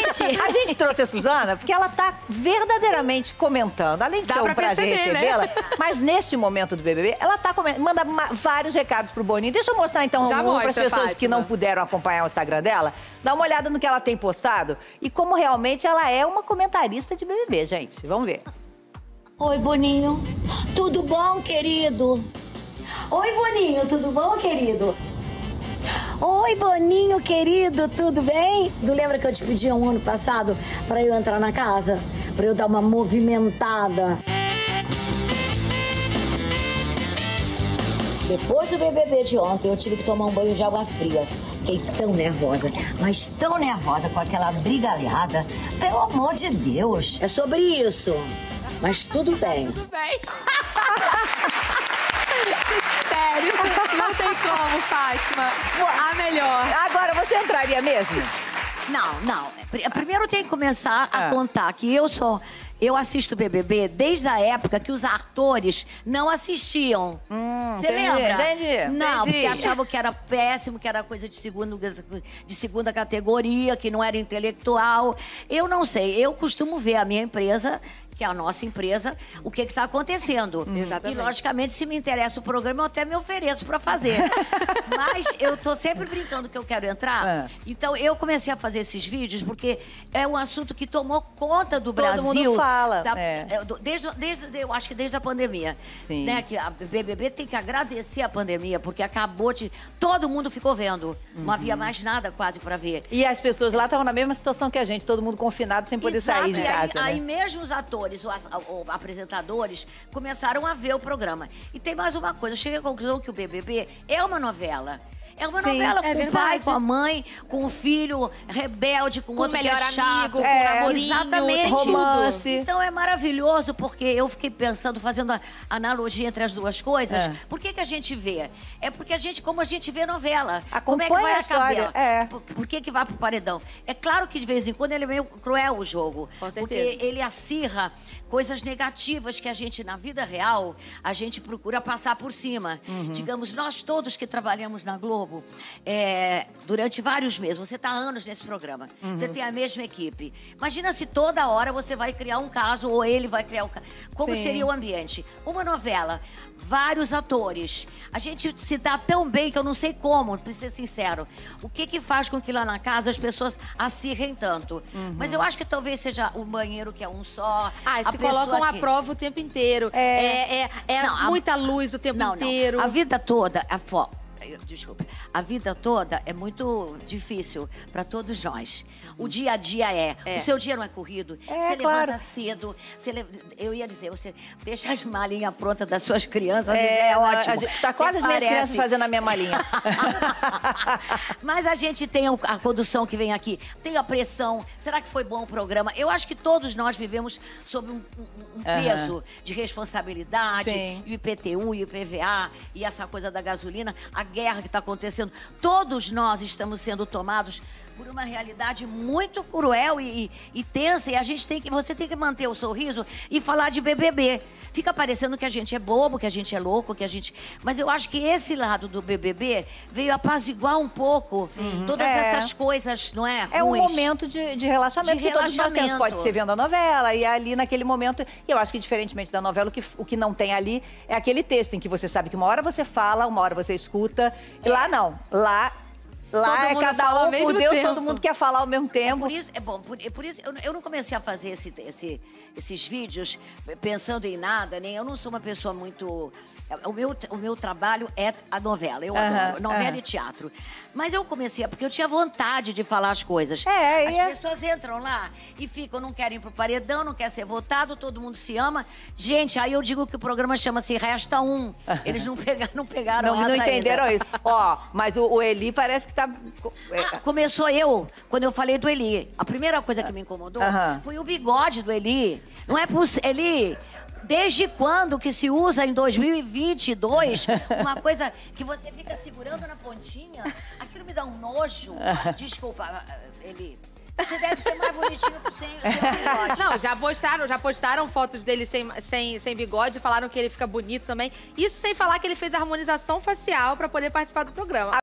Gente... A gente trouxe a Suzana porque ela tá verdadeiramente comentando. Além de ser um prazer recebê-la, mas neste momento do BBB, ela tá manda vários recados pro Boninho. Deixa eu mostrar então para as pessoas que não puderam acompanhar o Instagram dela. Dá uma olhada no que ela tem postado e como realmente ela é uma comentarista de BBB, gente. Vamos ver. Oi, Boninho. Tudo bom, querido? Oi, Boninho. Tudo bom, querido? Oi, Boninho, querido. Tudo bem? Tu lembra que eu te pedi um ano passado pra eu entrar na casa? Pra eu dar uma movimentada? Depois do BBB de ontem, eu tive que tomar um banho de água fria. Fiquei tão nervosa, mas tão nervosa com aquela brigalhada. Pelo amor de Deus. É sobre isso. Mas tudo bem. Tudo bem. Sério, não tem como, Fátima. A melhor. Agora, você entraria mesmo? Não. Primeiro tem que começar a contar que eu assisto BBB desde a época que os atores não assistiam. Você lembra? Entendi. Não, porque achavam que era péssimo, que era coisa de segunda categoria, que não era intelectual. Eu não sei, eu costumo ver a minha empresa, que é a nossa empresa, o que está acontecendo. Exatamente. E, logicamente, se me interessa o programa, eu até me ofereço para fazer. Mas eu tô sempre brincando que eu quero entrar. Então, eu comecei a fazer esses vídeos porque é um assunto que tomou conta do Brasil. Todo mundo fala. Eu acho que desde a pandemia. Né, que a BBB tem que agradecer a pandemia, porque acabou de... Todo mundo ficou vendo. Não havia mais nada quase para ver. E as pessoas lá estavam na mesma situação que a gente, todo mundo confinado, sem poder sair de casa. Aí mesmo os atores, os apresentadores, começaram a ver o programa. E tem mais uma coisa, eu cheguei à conclusão que o BBB é uma novela. É uma novela com o pai, com a mãe, com o filho rebelde, com outro melhor que é chato, amigo, com namorinho, exatamente. Romance. Então é maravilhoso, porque eu fiquei pensando, fazendo a analogia entre as duas coisas. Por que a gente vê? É porque como a gente vê novela. Como é que vai acabar? Por que vai pro paredão? É claro que de vez em quando ele é meio cruel o jogo. Com certeza. Porque ele acirra coisas negativas que a gente, na vida real, a gente procura passar por cima. Digamos, nós todos que trabalhamos na Globo, durante vários meses, você está há anos nesse programa, você tem a mesma equipe. Imagina se toda hora você vai criar um caso, ou ele vai criar um caso. Como seria o ambiente? Uma novela, vários atores. A gente se dá tão bem que eu não sei como, pra ser sincero. O que faz com que lá na casa as pessoas acirrem tanto? Mas eu acho que talvez seja o banheiro que é um só. Se colocam à prova o tempo inteiro. Muita luz o tempo inteiro. A vida toda, desculpa, a vida toda é muito difícil para todos nós. O dia a dia o seu dia não é corrido. Você levanta cedo. Eu ia dizer, você deixa as malinhas prontas das suas crianças. É ótimo. Tá quase as minhas crianças fazendo a minha malinha. Mas a gente tem a condução que vem aqui, tem a pressão. Será que foi bom o programa? Eu acho que todos nós vivemos sob um peso de responsabilidade. E o IPTU, e o IPVA, e essa coisa da gasolina, a guerra que está acontecendo. Todos nós estamos sendo tomados por uma realidade muito cruel e tensa. E você tem que manter o sorriso e falar de BBB. Fica parecendo que a gente é bobo, que a gente é louco, que a gente... Mas eu acho que esse lado do BBB veio apaziguar um pouco todas essas coisas, não é? É um momento de relaxamento que todos nós temos. Pode ser vendo a novela e ali naquele momento... Eu acho que diferentemente da novela, o que não tem ali é aquele texto em que você sabe que uma hora você fala, uma hora você escuta. E lá não. Lá é cada um por Deus, todo mundo quer falar ao mesmo tempo. Por isso eu não comecei a fazer esses vídeos pensando em nada, nem eu não sou uma pessoa muito... O meu trabalho é a novela, eu adoro novela e teatro. Mas eu comecei, porque eu tinha vontade de falar as coisas. As pessoas entram lá e ficam, não querem ir pro paredão, não quer ser votado, todo mundo se ama. Gente, aí eu digo que o programa chama-se Resta Um. Eles não pegaram essa não entenderam isso. Mas o Eli parece que tá... Começou quando eu falei do Eli. A primeira coisa que me incomodou foi o bigode do Eli. Não é possível, Eli... Desde quando que se usa em 2022 uma coisa que você fica segurando na pontinha? Aquilo me dá um nojo. Desculpa, Eli. Você deve ser mais bonitinho sem bigode. Não, já postaram fotos dele sem bigode, falaram que ele fica bonito também. Isso sem falar que ele fez harmonização facial pra poder participar do programa.